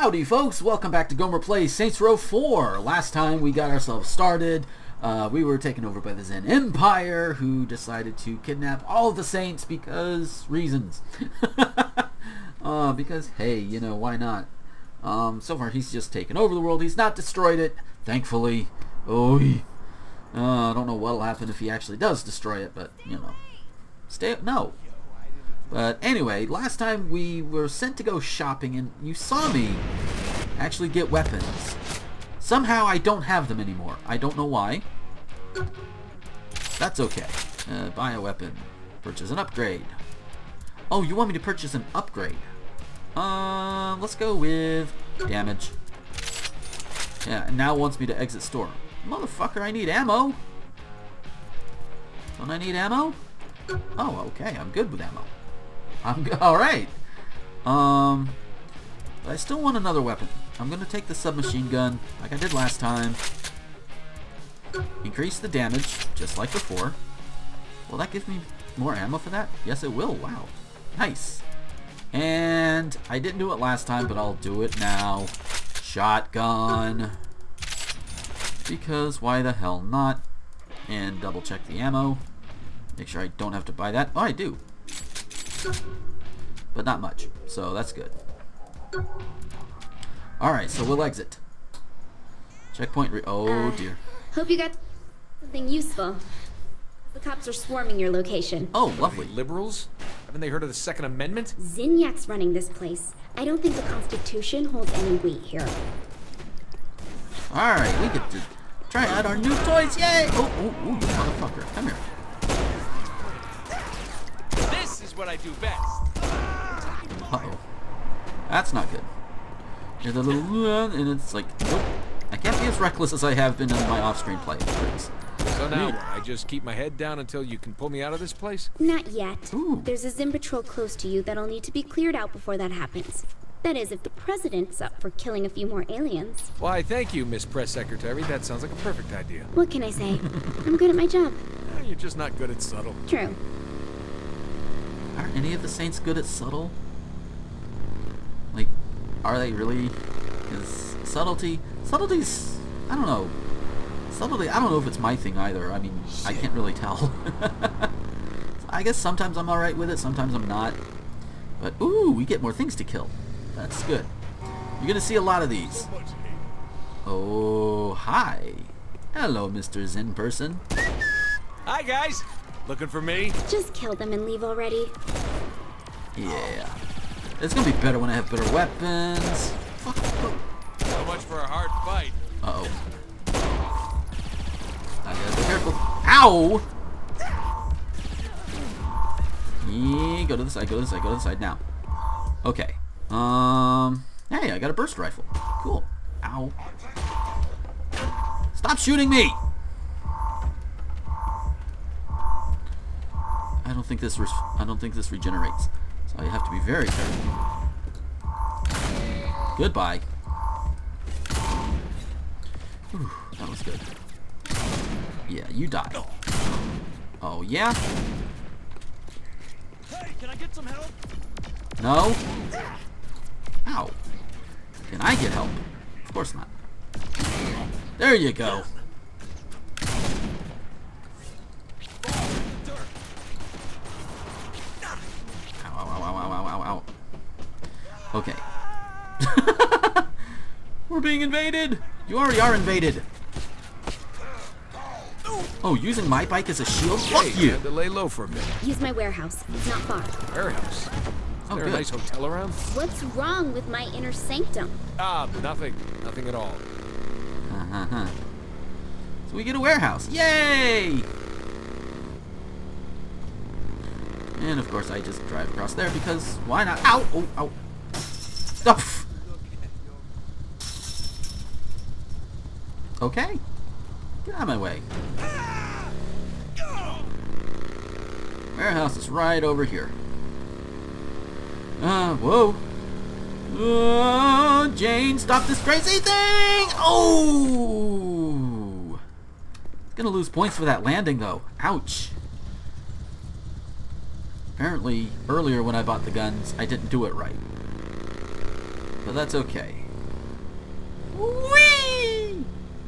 Howdy folks, welcome back to Gomer Plays Saints Row 4. Last time we got ourselves started, we were taken over by the Zen Empire, who decided to kidnap all of the Saints because reasons. Because, hey, you know, why not? So far he's just taken over the world, he's not destroyed it, thankfully. I don't know what'll happen if he actually does destroy it, but, you know. No. But anyway, last time we were sent to go shopping and you saw me actually get weapons. Somehow I don't have them anymore. I don't know why. That's okay. Buy a weapon. Purchase an upgrade. Oh, you want me to purchase an upgrade? Let's go with damage. Yeah, and now it wants me to exit store. Motherfucker, I need ammo. Don't I need ammo? Oh, okay, I'm good with ammo. Alright. But I still want another weapon. I'm going to take the submachine gun, like I did last time. Increase the damage, just like before. Will that give me more ammo for that? Yes, it will. Wow. Nice. And I didn't do it last time, but I'll do it now. Shotgun. Because why the hell not? And double check the ammo. Make sure I don't have to buy that. Oh, I do. But not much, so that's good. Alright, so we'll exit. Checkpoint oh dear. Hope you got something useful. The cops are swarming your location. Oh, lovely. Liberals? Haven't they heard of the Second Amendment? Zinyak's running this place. I don't think the Constitution holds any weight here. Alright, we get to try out our new toys, yay! Oh, you motherfucker, come here. What I do best. Uh-oh. That's not good. There's a little and it's like, nope. I can't be as reckless as I have been in my off-screen play. So now I just keep my head down until you can pull me out of this place? Not yet. Ooh. There's a Zim patrol close to you that'll need to be cleared out before that happens. That is, if the president's up for killing a few more aliens. Why, thank you, Miss Press Secretary. That sounds like a perfect idea. What can I say? I'm good at my job. You're just not good at subtle. True. Are any of the Saints good at subtle? Like, are they really? Because subtlety's, I don't know. Subtlety, I don't know if it's my thing either. I mean, I can't really tell. I guess sometimes I'm alright with it, sometimes I'm not. But, ooh, we get more things to kill. That's good. You're gonna see a lot of these. Oh, hi. Hello, Mr. Zen person. Hi, guys. Looking for me? Just kill them and leave already. Yeah. It's gonna be better when I have better weapons. Fuck. So much for a hard fight. Uh-oh. I gotta be careful. Ow! Yeah, go to the side, go to the side, go to the side now. Okay. Hey, I got a burst rifle. Cool. Ow. Stop shooting me! I don't think this regenerates. So you have to be very careful. Goodbye. Whew, that was good. Yeah, you die. Oh yeah? Hey, can I get some help? No? Ow. Can I get help? Of course not. There you go. Okay. We're being invaded! You already are invaded! Oh, using my bike as a shield? Fuck you! I had to lay low for a minute. Use my warehouse. It's not far. Warehouse? Oh, Is there good. a nice hotel around? What's wrong with my inner sanctum? Nothing. Nothing at all. So we get a warehouse. Yay! And of course I just drive across there because why not? Ow! Oh, ow! Oh. Okay. Get out of my way. Warehouse is right over here. Whoa. Jane, stop this crazy thing! Oh! It's gonna lose points for that landing though. Ouch. Apparently, earlier when I bought the guns, I didn't do it right. But that's okay. Whee!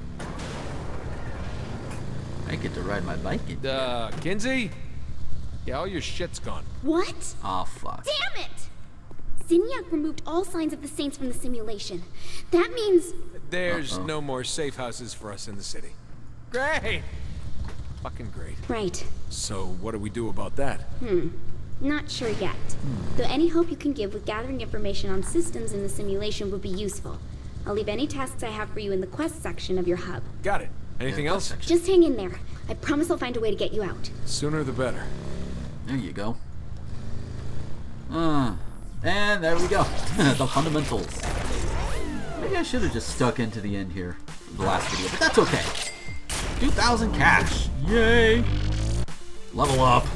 I get to ride my bike in. Kinsey? Yeah, all your shit's gone. What? Oh, fuck. Damn it! Zinyak removed all signs of the Saints from the simulation. That means... There's no more safe houses for us in the city. Great! Fucking great. Right. So, what do we do about that? Not sure yet. Though any hope you can give with gathering information on systems in the simulation would be useful. I'll leave any tasks I have for you in the quest section of your hub. Got it. Anything else? Just hang in there. I promise I'll find a way to get you out. Sooner the better. There you go. And there we go. The fundamentals. Maybe I should have just stuck into the end here for the last video, but that's okay. 2,000 cash. Yay! Level up.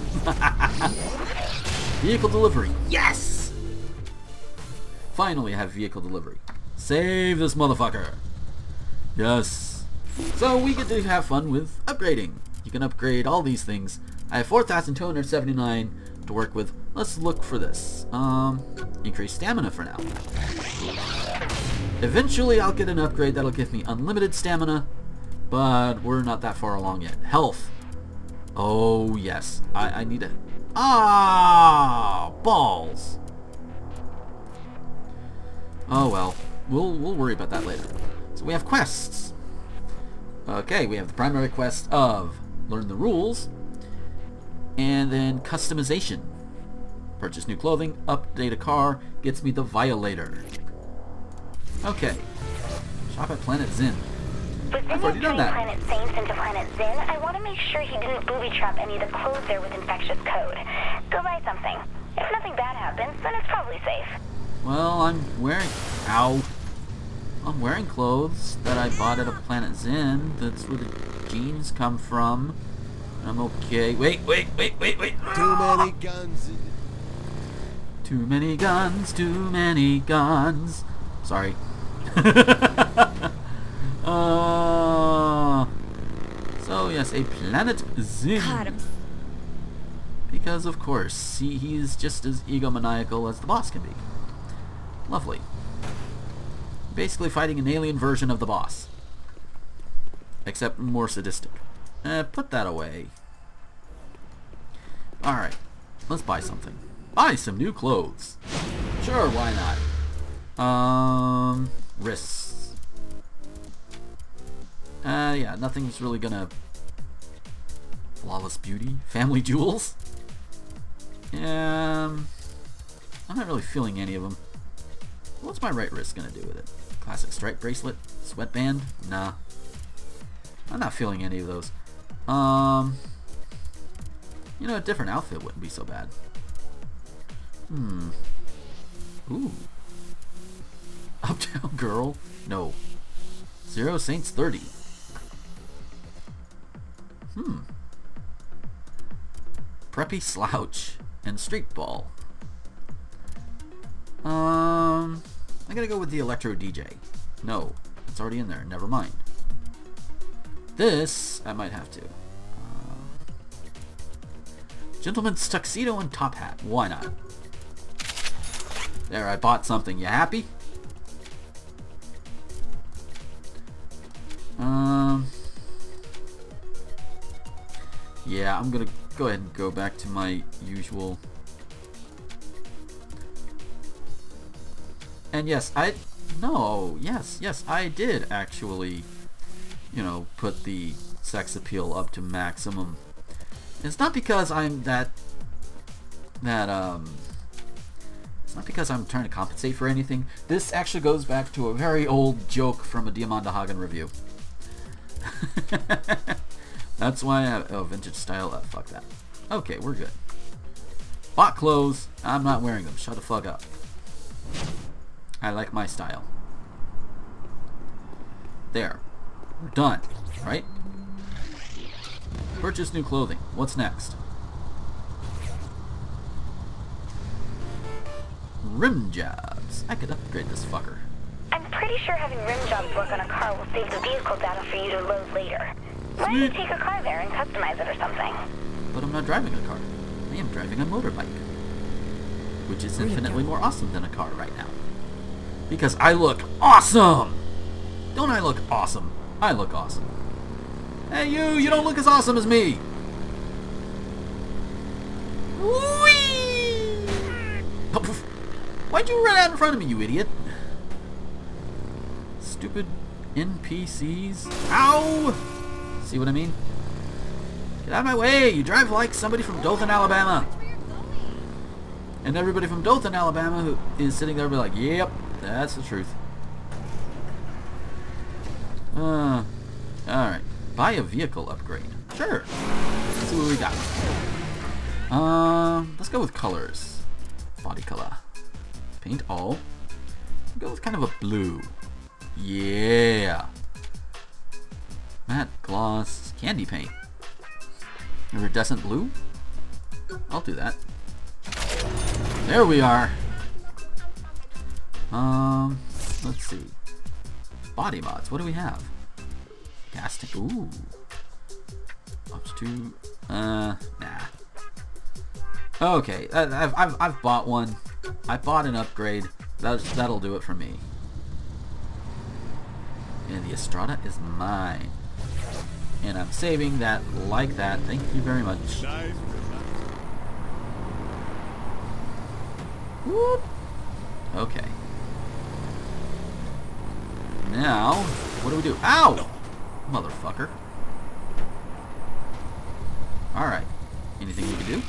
Vehicle delivery. Yes! Finally I have vehicle delivery. Save this motherfucker. Yes. So we get to have fun with upgrading. You can upgrade all these things. I have 4,279 to work with. Let's look for this. Increase stamina for now. Eventually I'll get an upgrade that'll give me unlimited stamina, but we're not that far along yet. Health. Oh yes. I need a... Ah! Balls! Oh well. We'll worry about that later. So we have quests. Okay, we have the primary quest of learn the rules, and then customization. Purchase new clothing, update a car, gets me the Violator. Okay. Shop at Planet Zin. I've already done that. Planet Saints into Planet Zin, I want to make sure he didn't booby trap any of the clothes there with infectious code. Go buy something. If nothing bad happens, then it's probably safe. Well, I'm wearing... Ow. I'm wearing clothes that I bought at a Planet Zin. That's where the jeans come from. I'm okay. Wait. Too many guns. Too many guns, too many guns. Sorry. So yes, a Planet Zin. God, Because of course, he's just as egomaniacal as the boss can be. Lovely. Basically fighting an alien version of the boss. Except more sadistic. Put that away. Alright. Let's buy something. Buy some new clothes. Sure, why not? Wrists. Yeah, nothing's really gonna... Flawless beauty? Family jewels? I'm not really feeling any of them. What's my right wrist gonna do with it? Classic stripe bracelet? Sweatband? Nah. I'm not feeling any of those. You know, a different outfit wouldn't be so bad. Ooh. Uptown Girl? No. Zero Saints 30. Preppy Slouch and Street Ball. I gotta go with the Electro DJ. No, it's already in there. Never mind. This, I might have to. Gentleman's Tuxedo and Top Hat. Why not? There, I bought something. You happy? Yeah, I'm gonna go ahead and go back to my usual. And yes, yes, I did actually, you know, put the sex appeal up to maximum. It's not because I'm it's not because I'm trying to compensate for anything. This actually goes back to a very old joke from a Diamanda Hagen review. That's why I have... Oh, vintage style. Fuck that. Okay, we're good. Bought clothes. I'm not wearing them. Shut the fuck up. I like my style. There. We're done. Right? Purchase new clothing. What's next? Rim jobs. I could upgrade this fucker. I'm pretty sure having rim jobs work on a car will save the vehicle data for you to load later. Why don't you take a car there and customize it or something? But I'm not driving a car. I am driving a motorbike. Which is infinitely more awesome than a car right now. Because I look awesome! Don't I look awesome? I look awesome. Hey, you don't look as awesome as me. Whee! Oh, poof. Why'd you run out in front of me, you idiot? Stupid NPCs. Ow! See what I mean? Get out of my way! You drive like somebody from Dothan, Alabama. And everybody from Dothan, Alabama who is sitting there will be like, yep, that's the truth. Alright. Buy a vehicle upgrade. Sure. Let's see what we got. Let's go with colors. Body color. Paint all. Go with kind of a blue. Yeah. Matte gloss. Candy paint. Iridescent blue? I'll do that. There we are. Let's see. Body mods. What do we have? Gas tank. Ooh. Up to. Nah. Okay. I've bought one. I bought an upgrade. That'll do it for me. And the Estrada is mine. And I'm saving that like that. Thank you very much. Whoop. Okay. Now, what do we do? Ow! Motherfucker. Alright. Anything we can do?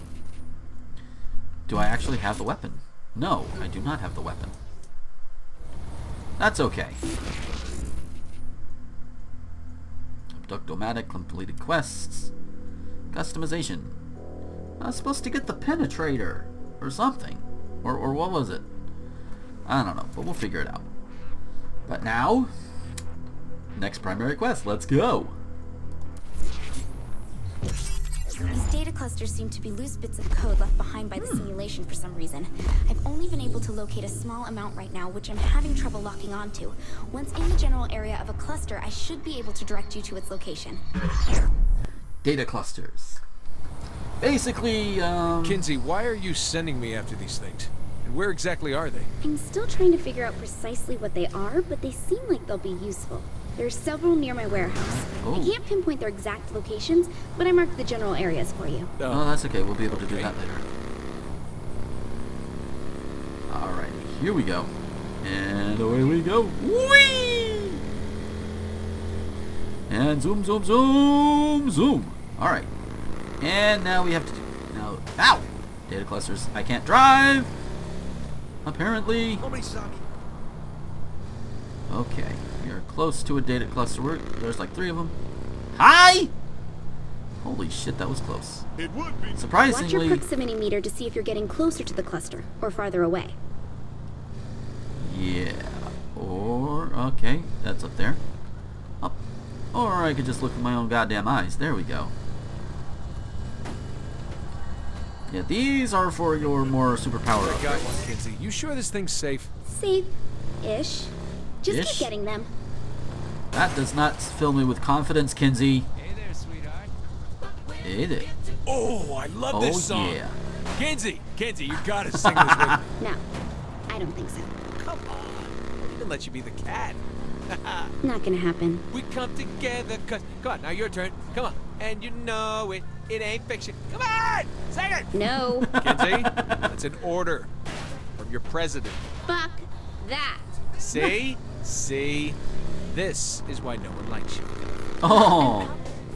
Do I actually have the weapon? No, I do not have the weapon. That's okay. Abductomatic, completed quests. Customization. I was supposed to get the penetrator. Or something. Or what was it? I don't know, but we'll figure it out. But now, next primary quest. Let's go. These data clusters seem to be loose bits of code left behind by the simulation for some reason. I've only been able to locate a small amount right now, which I'm having trouble locking onto. Once in the general area of a cluster, I should be able to direct you to its location. Data clusters. Basically, Kinsey, why are you sending me after these things? And where exactly are they? I'm still trying to figure out precisely what they are, but they seem like they'll be useful. There are several near my warehouse. Oh. I can't pinpoint their exact locations, but I marked the general areas for you. Oh, that's okay. We'll be able to do that later. Alrighty, here we go. And away we go. Whee! And zoom, zoom, zoom, zoom. Alright. And now we have to do... Now... Ow! Data clusters. I can't drive! Apparently. Okay. We are close to a data cluster. There's like 3 of them. Hi! Holy shit, that was close. It would be. Surprisingly... Watch your proximity meter to see if you're getting closer to the cluster, or farther away. Yeah. Or... Okay, that's up there. Up. Or I could just look with my own goddamn eyes. There we go. Yeah, these are for your more superpowered I got upgrades. one, Kinsey. You sure this thing's safe? Safe-ish. Just Ish? keep getting them. That does not fill me with confidence, Kinsey. Hey there, sweetheart. Hey there. Oh, I love Oh, this song. yeah. Kinsey, you gotta sing this with me. No, I don't think so. Come on. I didn't let you be the cat. Not gonna happen. We come together cause... Come on, now your turn. Come on. And you know it. It ain't fiction. Come on! Sing it! No. Kinsey, that's an order from your president. Fuck that. See? See? This is why no one likes you. Oh.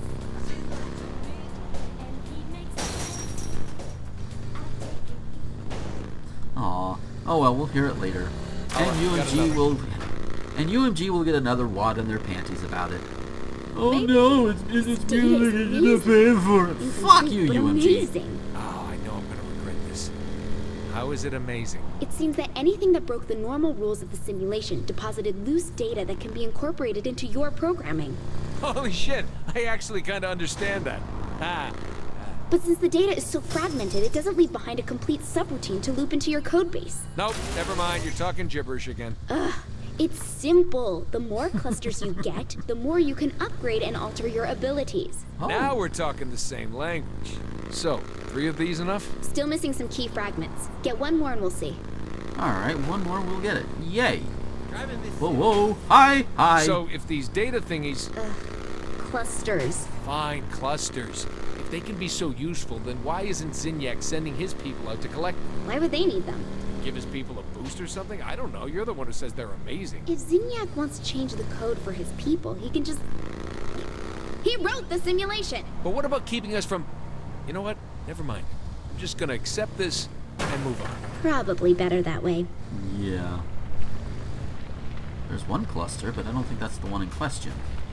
Aw. Oh well, we'll hear it later. And Alright, got UMG will get another wad in their panties about it. Oh Maybe. no, it's music to pay for it. Fuck you, But UMG. amazing. Oh, I know I'm gonna regret this. How is it amazing? It seems that anything that broke the normal rules of the simulation deposited loose data that can be incorporated into your programming. Holy shit, I actually kinda understand that. Ah. But since the data is so fragmented, it doesn't leave behind a complete subroutine to loop into your codebase. Nope, never mind, you're talking gibberish again. It's simple. The more clusters you get, the more you can upgrade and alter your abilities. Oh. Now we're talking the same language. So, 3 of these enough? Still missing some key fragments. Get one more and we'll see. Alright, one more, we'll get it. Yay. Whoa, whoa. Hi, hi. So if these data thingies... Clusters. Fine, clusters. If they can be so useful, then why isn't Zinyak sending his people out to collect them? Why would they need them? Give his people a boost or something? I don't know. You're the one who says they're amazing. If Zinyak wants to change the code for his people, he can just... He wrote the simulation! But what about keeping us from... You know what? Never mind. I'm just gonna accept this and move on. Probably better that way. Yeah. There's one cluster, but I don't think that's the one in question.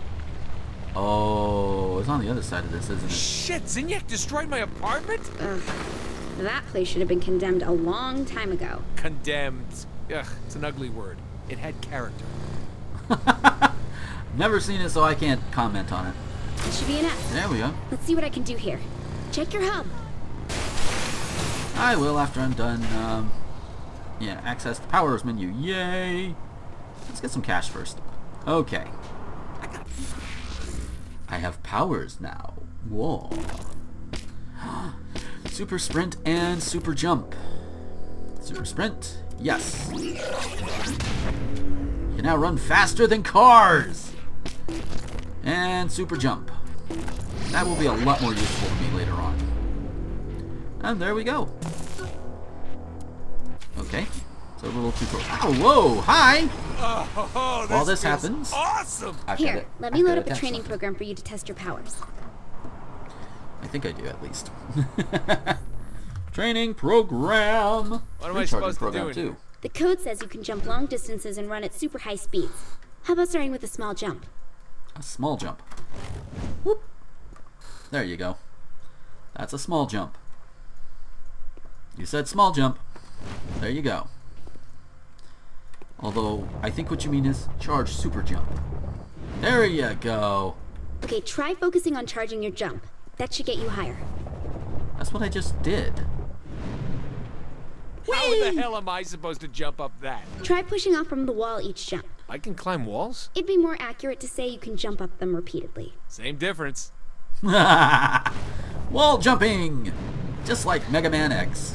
Oh, it's on the other side of this, isn't it? Shit! Zinyak destroyed my apartment? Ugh. That place should have been condemned a long time ago. Condemned. Ugh, it's an ugly word. It had character. Never seen it, so I can't comment on it. That should be an S. There we go. Let's see what I can do here. Check your hub. I will after I'm done. Yeah, access the powers menu. Yay! Let's get some cash first. Okay. I have powers now. Whoa. Super sprint and super jump. Super sprint. Yes. You can now run faster than cars. And super jump. That will be a lot more useful to me later on. And there we go. Okay. So a little tutorial. Oh, whoa! Hi! Oh, While this happens, awesome! Here, let me load up a training program for you to test your powers. I think I do, at least. Training program! What am I supposed to do? Too. The code says you can jump long distances and run at super high speeds. How about starting with a small jump? A small jump. Whoop! There you go. That's a small jump. You said small jump. There you go. Although, I think what you mean is charge super jump. There you go. Okay, try focusing on charging your jump. That should get you higher. That's what I just did. How the hell am I supposed to jump up that? Try pushing off from the wall each jump. I can climb walls? It'd be more accurate to say you can jump up them repeatedly. Same difference. Wall jumping! Just like Mega Man X.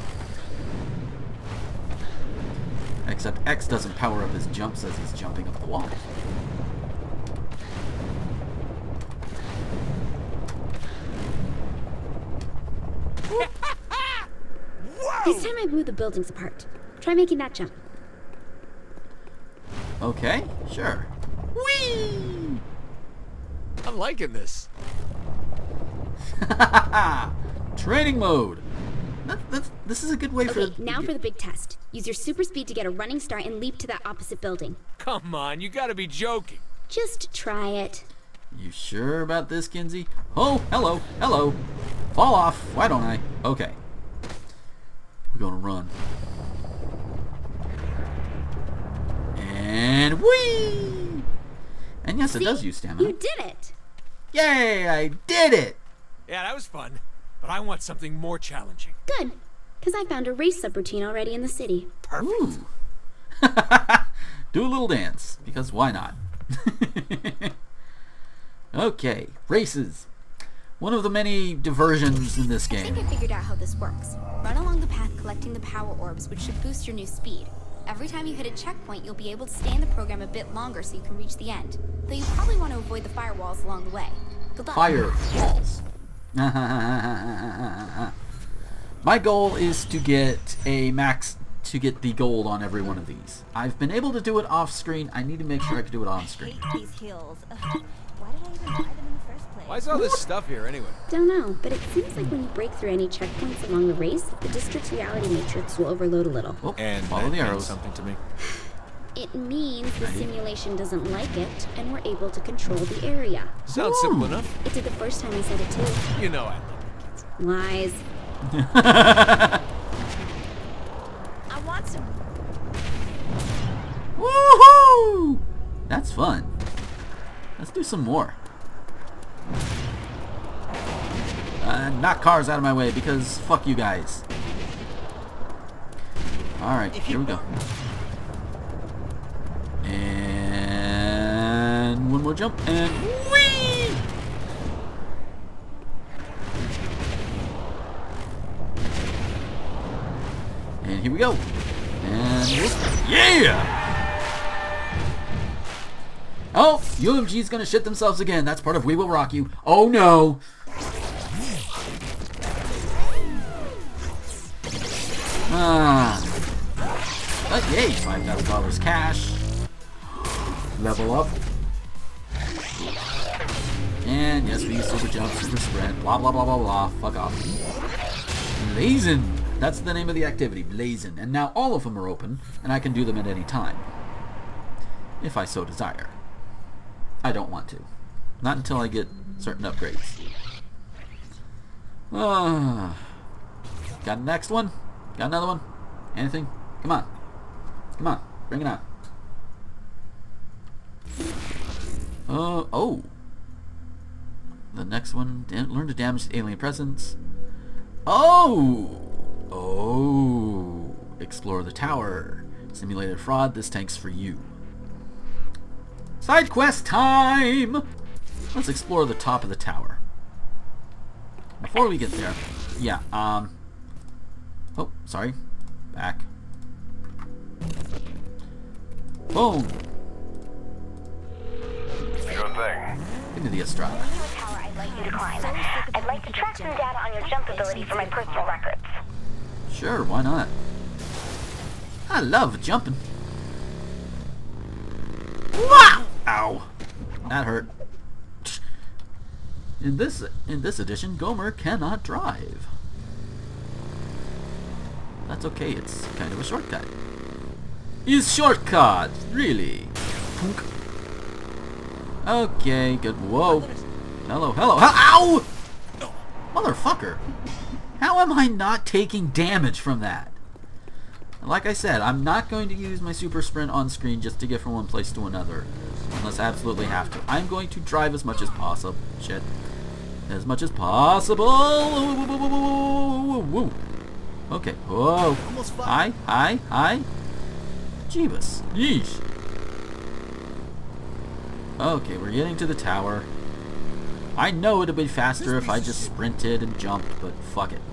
Except X doesn't power up his jumps as he's jumping up the wall. This time I've moved the buildings apart. Try making that jump. Okay, sure. Whee! I'm liking this. Training mode. This is a good way for... Okay, now for the big test. Use your super speed to get a running start and leap to that opposite building. Come on, you gotta be joking. Just try it. You sure about this, Kinsey? Oh, hello, hello. Fall off. Why don't I? Okay. We're gonna run. And whee! And yes, it does use stamina. You did it! Yay, I did it! Yeah, that was fun. But I want something more challenging. Good, because I found a race subroutine already in the city. Perfect. Ooh. Do a little dance, because why not? Okay, races. One of the many diversions in this I game. think I figured out how this works. Run along the path collecting the power orbs, which should boost your new speed. Every time you hit a checkpoint, you'll be able to stay in the program a bit longer so you can reach the end. Though you probably want to avoid the firewalls along the way. Good luck. Firewalls. My goal is to get a max, to get the gold on every one of these. I've been able to do it off screen. I need to make sure I can do it on screen. These hills. Why did I even buy them in the first place? Why is all this stuff here anyway? Don't know, but it seems like when you break through any checkpoints along the race, the district's reality matrix will overload a little. Oh, And follow that the means arrows. something to me. It means the simulation doesn't like it, and we're able to control the area. Sounds simple enough. It did the first time I said it too. You know I love you kids. Lies. I want some. Woohoo! That's fun. Let's do some more. Knock cars out of my way because fuck you guys. Alright, here we go. And one more jump and whee! And here we go. And whoop. Yeah! Oh, UMG's gonna shit themselves again. That's part of We Will Rock You. Oh no. But yay, $5,000 cash. Level up. And yes, we use super jump, super sprint, blah blah blah blah blah. Fuck off. Blazin'. That's the name of the activity, Blazin'. And now all of them are open, and I can do them at any time. If I so desire. I don't want to. Not until I get certain upgrades. Got the next one? Got another one? Anything? Come on. Come on. Bring it on. Oh. The next one, learn to damage the alien presence. Oh! Explore the tower. Simulated fraud, this tank's for you. Side quest time! Let's explore the top of the tower. Before we get there, yeah, oh, sorry. Back. Boom! Sure thing. Give me the Estrada. I'd like you to climb. I'd like to track some data on your jump ability for my personal records. Sure, why not? I love jumping. Wow! Ow. That hurt. In this edition, Gomer cannot drive. That's okay, it's kind of a shortcut. Is shortcut, really? Punk. Okay, good. Whoa. Hello, hello. Ow! Motherfucker. How am I not taking damage from that? Like I said, I'm not going to use my super sprint on screen just to get from one place to another. Unless I absolutely have to. I'm going to drive as much as possible. Shit. As much as possible. Okay. Whoa. Hi. Hi. Hi. Jeebus. Yeesh. Okay, we're getting to the tower. I know it'd be faster if I just sprinted and jumped, but fuck it.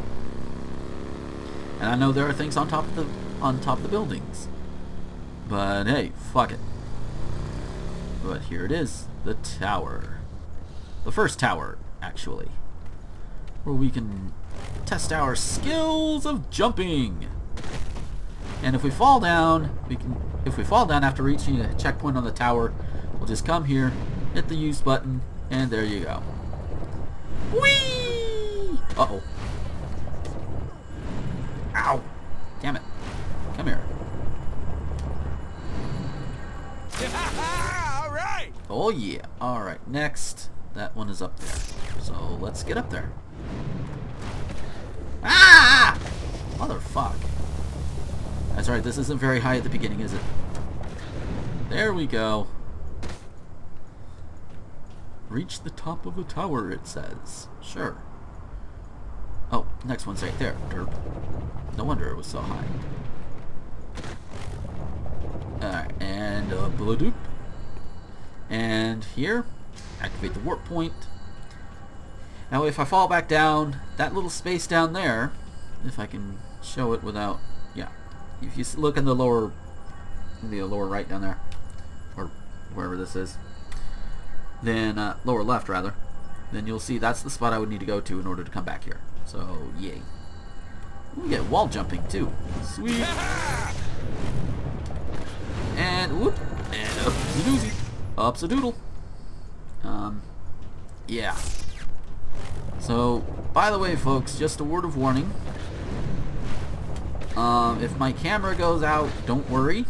And I know there are things on top of the buildings. But hey, fuck it. But here it is, the tower. The first tower, actually. Where we can test our skills of jumping. And if we fall down, if we fall down after reaching a checkpoint on the tower, we'll just come here, hit the use button, and there you go. Whee! Uh-oh. Ow! Damn it. Come here. Alright! Oh yeah. Alright, next. That one is up there. So let's get up there. Ah! Motherfuck. That's right, this isn't very high at the beginning, is it? There we go. Reach the top of the tower, it says. Sure. Oh, next one's right there. Derp. No wonder it was so high. Alright, and bloop. And here, activate the warp point. Now if I fall back down, that little space down there, if I can show it without, yeah. If you look in the lower right down there, or wherever this is, then lower left rather, then you'll see that's the spot I would need to go to in order to come back here. So yay. We get wall jumping too. Sweet. And whoop, and up the doozy, up's a doodle. Yeah. So by the way, folks, just a word of warning. If my camera goes out, don't worry.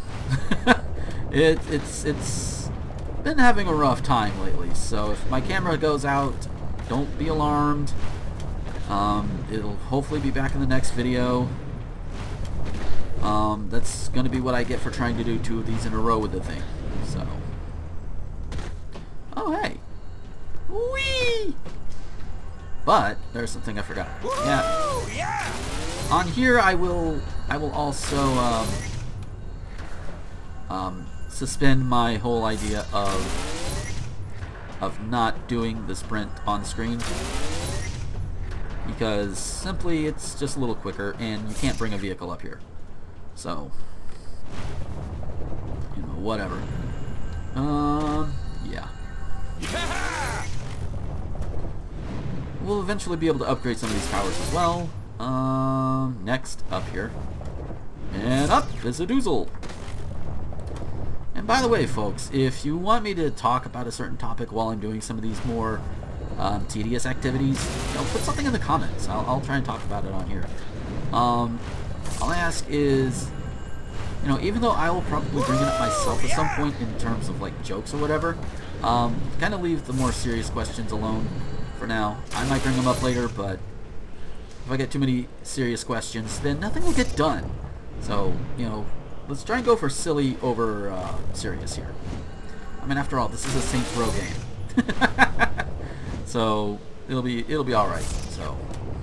It's been having a rough time lately, so if my camera goes out, don't be alarmed. It'll hopefully be back in the next video. That's gonna be what I get for trying to do 2 of these in a row with the thing. So, oh hey, whee! But there's something I forgot. Yeah. On here, I will also suspend my whole idea of not doing the sprint on screen, because simply it's just a little quicker and you can't bring a vehicle up here. So, you know, whatever. Yeah. We'll eventually be able to upgrade some of these powers as well. Next, up here. And up is a doozle. And by the way, folks, if you want me to talk about a certain topic while I'm doing some of these more tedious activities, you know, put something in the comments. I'll try and talk about it on here. All I ask is, you know, even though I will probably bring it up myself at some point in terms of like jokes or whatever, kind of leave the more serious questions alone for now. I might bring them up later, but if I get too many serious questions, then nothing will get done. So, you know, let's try and go for silly over serious here. I mean, after all, this is a Saints Row game, so it'll be all right. So,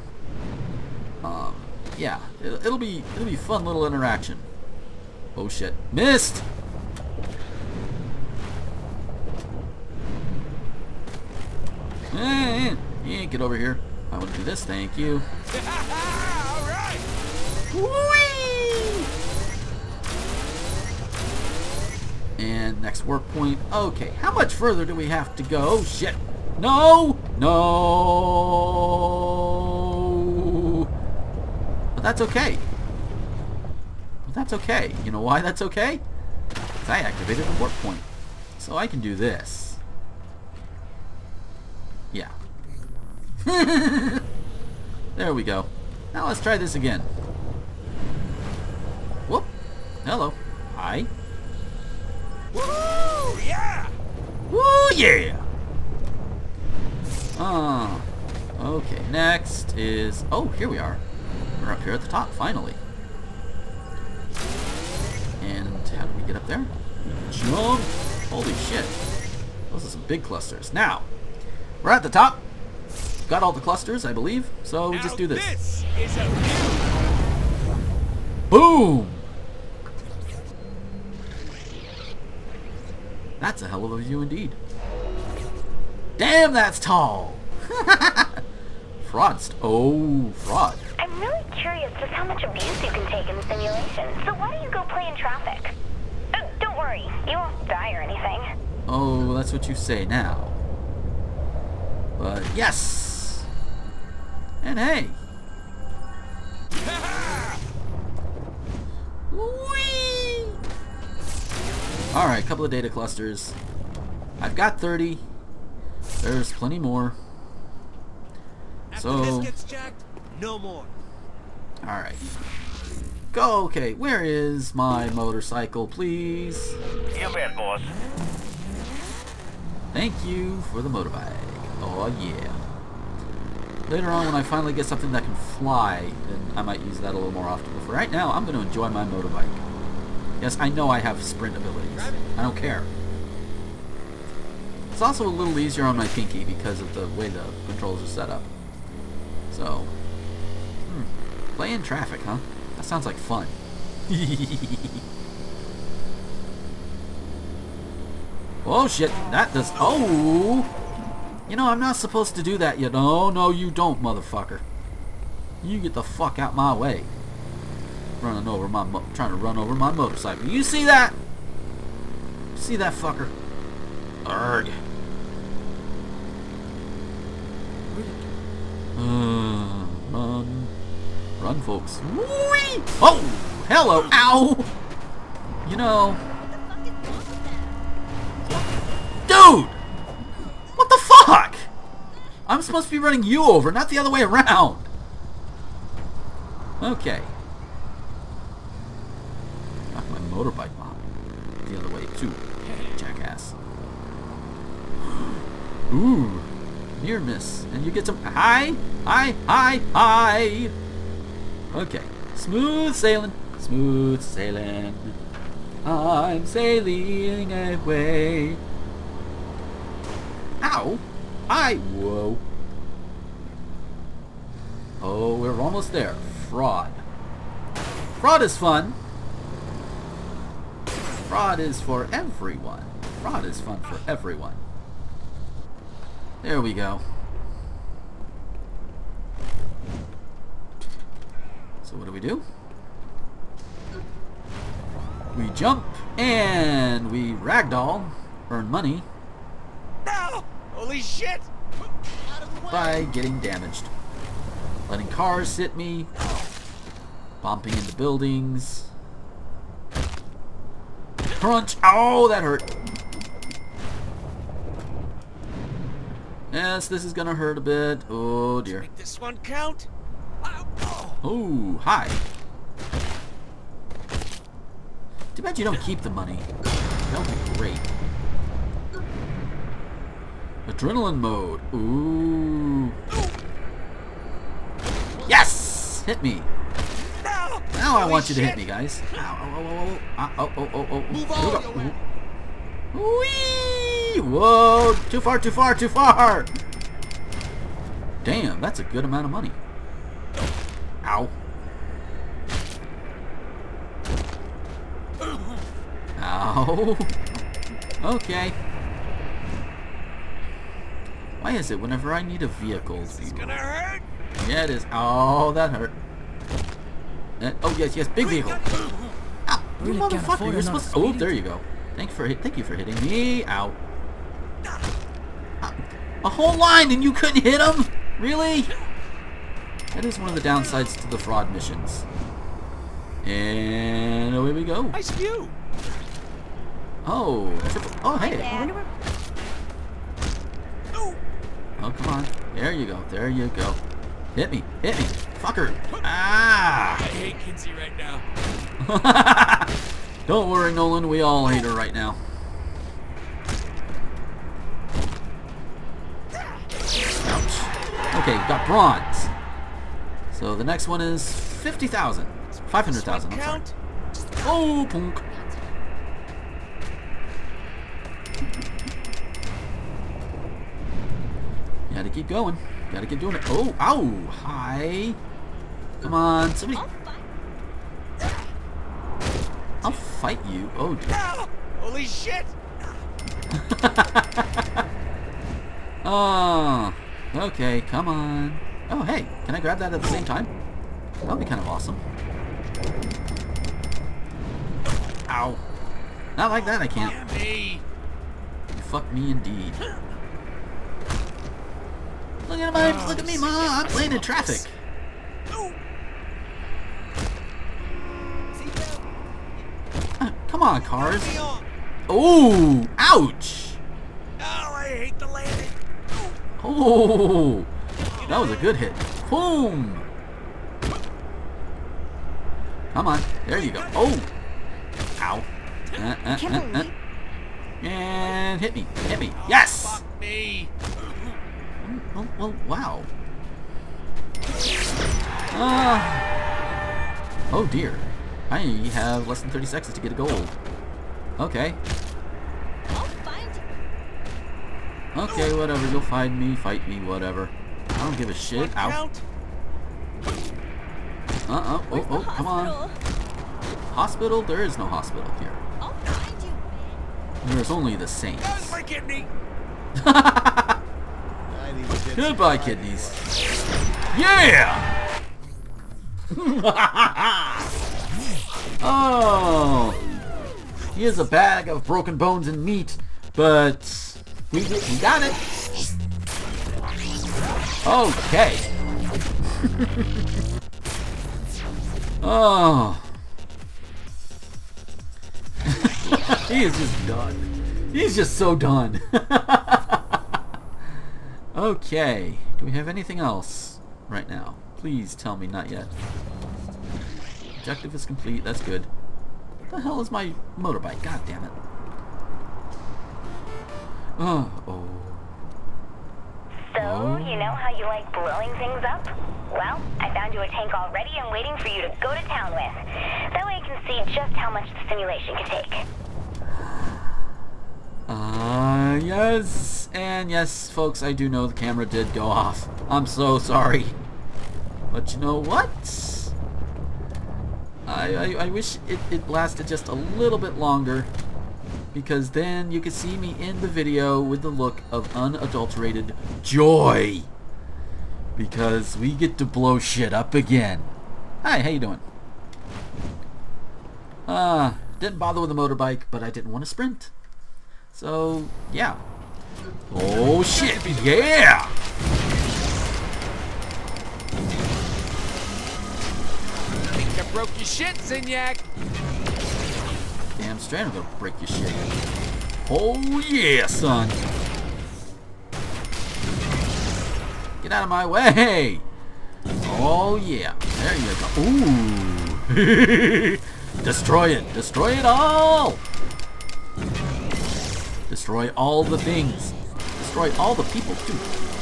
yeah, it'll be fun little interaction. Oh shit, missed! Yeah, get over here. I want to do this. Thank you. All right. Whee! And next work point. Okay, how much further do we have to go? Oh shit! No! No! But that's okay. But that's okay. You know why that's okay? Because I activated a work point. So I can do this. Yeah. There we go. Now let's try this again. Whoop. Hello. Hi. Woo! Yeah. Woo yeah! Okay, next is... Oh, here we are. We're up here at the top, finally. And how do we get up there? Jump! Holy shit. Those are some big clusters. Now, we're at the top. Got all the clusters, I believe. So we just do this. This is a view. Boom! That's a hell of a view indeed. Damn, that's tall! Oh, fraud. I'm really curious just how much abuse you can take in the simulation. So why don't you go play in traffic? Don't worry, you won't die or anything. Oh, that's what you say now. But yes! And hey! Whee! Alright, couple of data clusters. I've got 30. There's plenty more. After this gets jacked, no more. Alright. Go, okay, where is my motorcycle, please? You bet, boss. Thank you for the motorbike. Oh, yeah. Later on, when I finally get something that can fly, then I might use that a little more often. But for right now, I'm going to enjoy my motorbike. Yes, I know I have sprint abilities. I don't care. It's also a little easier on my pinky because of the way the controls are set up. So, play in traffic, huh? That sounds like fun. Oh shit, that does... Oh! You know, I'm not supposed to do that yet. No, you don't, motherfucker. You get the fuck out my way. Trying to run over my motorcycle. You see that? See that fucker? Arrgh. Run, folks. Whee! Oh! Hello! Ow! You know... Dude! What the fuck? I'm supposed to be running you over, not the other way around. Okay. Knock my motorbike on the other way too, jackass. Ooh, near miss, and you get some hi. Okay, smooth sailing, smooth sailing. I'm sailing away. Ow! Whoa. Oh, we're almost there. Fraud. Fraud is fun. Fraud is for everyone. Fraud is fun for everyone. There we go. So what do? We jump and we ragdoll earn money No! Holy shit! by getting damaged. Letting cars hit me. Bumping into buildings. Crunch! Oh, that hurt. Yes, this is gonna hurt a bit. Oh dear. Make this one count. Oh, hi. Too bad you don't keep the money. That would be great. Adrenaline mode. Ooh. Yes! Hit me. No! Now I Holy want you to hit shit. me, guys. Ow, oh, oh. Move Here we on go. your way. Whee! Whoa! Too far, too far, too far! Damn, that's a good amount of money. Ow. Ow. Okay. Why is it whenever I need a vehicle? It's gonna hurt. Yeah, it is. Oh, that hurt. Oh, yes, big vehicle. Ow, you motherfucker, you're supposed to... Oh, there you go. Thank you for hitting me. Ow. A whole line and you couldn't hit him? Really? That is one of the downsides to the fraud missions. And away we go. Nice view. Oh, oh, hey. I wonder where... Oh, come on. There you go. There you go. Hit me. Hit me. Fucker. Ah! I hate Kinsey right now. Don't worry, Nolan. We all hate her right now. Ouch. Okay, got bronze. So the next one is 50,000. 500,000. I'm sorry. Count. Oh, punk. You gotta keep going. You gotta keep doing it. Oh, ow. Hi. Come on. Somebody. I'll fight you. Oh, dear. No! Holy shit! Oh, okay, come on. Oh, hey, can I grab that at the same time? That would be kind of awesome. Ow. Not like that, I can't. Yeah, me. You fuck me indeed. Look at me, Mom. I'm playing in traffic. Come on, cars. Me on. Oh, ouch. Oh, I hate the landing. Oh, that was a good hit. Boom. Come on. There you go. Oh. Ow. Can't believe... And hit me. Hit me. Yes. Fuck me. Well, wow. Oh dear. I have less than 30 seconds to get a gold. Okay. I'll find you. Okay, whatever. You'll find me, fight me, whatever. I don't give a shit. Ow. Count. Oh, come on. Hospital? There is no hospital here. I'll find you, man. There's only the That was Saints. my kidney. I need to get Goodbye, some kidneys. Yeah! Oh, here's a bag of broken bones and meat, but we got it. Okay. Oh, he is just done. He's just so done. Okay, do we have anything else right now? Please tell me not yet. Objective is complete, that's good. What the hell is my motorbike? God damn it. Oh. So, you know how you like blowing things up? Well, I found you a tank already and waiting for you to go to town with. That way I can see just how much the simulation can take. Yes. And yes, folks, I do know the camera did go off. I'm so sorry. But you know what? I wish it lasted just a little bit longer, because then you could see me in the video with the look of unadulterated joy, because we get to blow shit up again. Hi, how you doing? Didn't bother with the motorbike, but I didn't want to sprint. So, yeah. Oh shit, yeah! Think I broke your shit, Zinyak. Damn straight I'm gonna break your shit. Oh yeah, son! Get out of my way! Oh yeah, there you go. Ooh! Destroy it! Destroy it all! Destroy all the things. Destroy all the people too.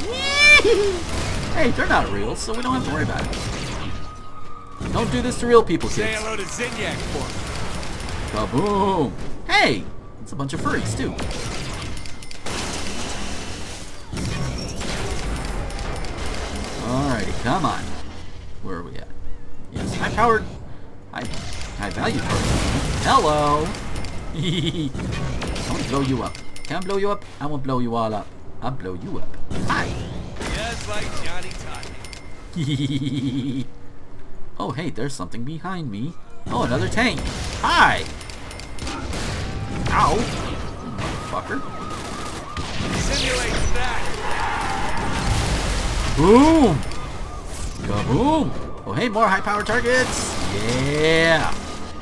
Hey, they're not real, so we don't have to worry about it. Don't do this to real people, Say kids. hello to Zinyak for me. Kaboom! Hey! It's a bunch of furries too. Alrighty, come on. Where are we at? Yes, high-powered, high-value target. Hello! I want to blow you up. Can I blow you up? I want to blow you all up. I'll blow you up. Hi! Just like Johnny Toddy. Oh, hey, there's something behind me. Oh, another tank. Hi! Ow! Motherfucker. Simulate that. Boom! Kaboom! Oh, hey, more high-power targets! Yeah!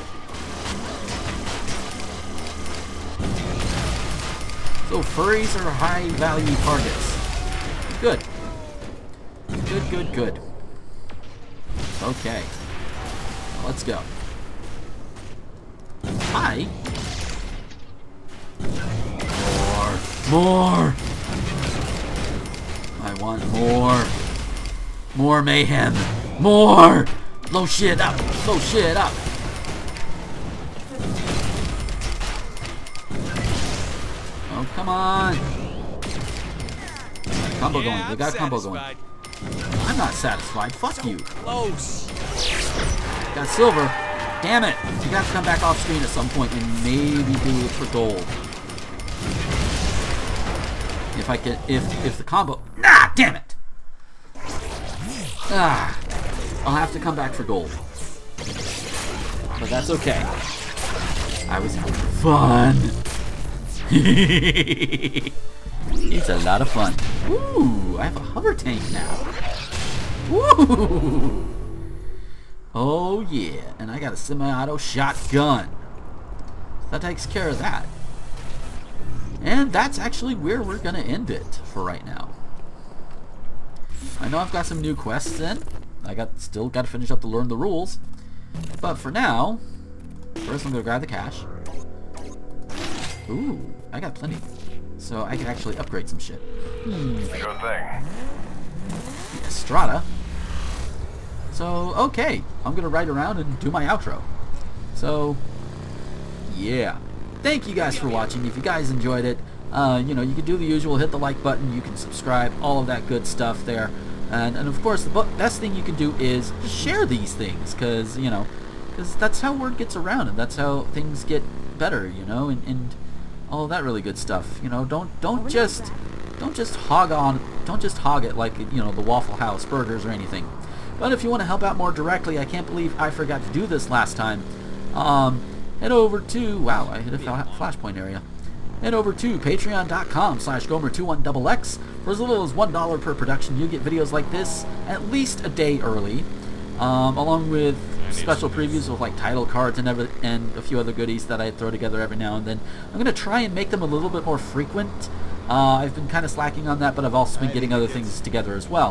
So furries are high-value targets. Good. Good, good, good. Okay. Let's go. Hi! More! I want more. More mayhem. More! Blow shit up! Blow shit up! Oh, come on! Combo going. They got a combo going. I'm not satisfied. Fuck you. Close. Got silver. Damn it! You got to come back off screen at some point and maybe do it for gold. If I can, if the combo. Nah! Damn it! Ah! I'll have to come back for gold. But that's okay. I was having fun. It's a lot of fun. Ooh, I have a hover tank now. Woo! Oh yeah, and I got a semi-auto shotgun. That takes care of that. And that's actually where we're gonna end it for right now. I know I've got some new quests in. Still got to finish up to learn the rules. But for now, first I'm gonna grab the cash. Ooh, I got plenty. So I can actually upgrade some shit. Sure thing. Estrada. So, okay. I'm going to ride around and do my outro. So, yeah. Thank you guys for watching. If you guys enjoyed it, you know, you can do the usual. Hit the like button. You can subscribe. All of that good stuff there. And of course, the best thing you can do is share these things. Because, you know, that's how word gets around. And that's how things get better, you know. And all of that really good stuff. You know, don't just hog it like, you know, the Waffle House burgers or anything. But if you want to help out more directly, I can't believe I forgot to do this last time. Head over to, wow, I hit a flashpoint area. Head over to patreon.com/Gomer21XX. For as little as $1 per production, you get videos like this at least a day early, along with special previews with like title cards and a few other goodies that I throw together every now and then. I'm going to try and make them a little bit more frequent. I've been kind of slacking on that, but I've also been getting other things together as well.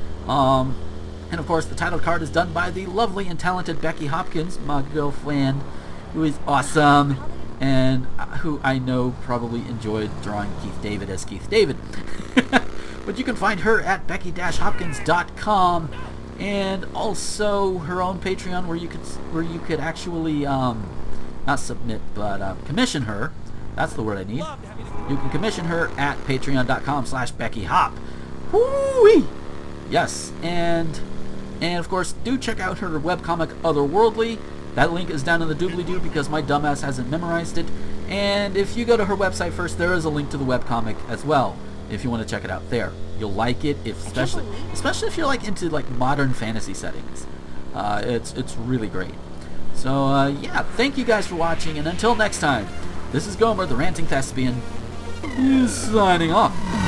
And of course, the title card is done by the lovely and talented Becky Hopkins, my girlfriend, who is awesome, and who I know probably enjoyed drawing Keith David as Keith David. But you can find her at becky-hopkins.com, and also her own Patreon where you could actually not submit but commission her. That's the word I need. You can commission her at patreon.com/BeckyHop. Woo-wee! Yes, and of course, do check out her webcomic Otherworldly. That link is down in the doobly-doo because my dumbass hasn't memorized it. And if you go to her website first, there is a link to the webcomic as well, if you want to check it out there. You'll like it, especially if you're like into like modern fantasy settings. It's really great. So yeah, thank you guys for watching, and until next time, this is Gomer, the Ranting Thespian, He's signing off.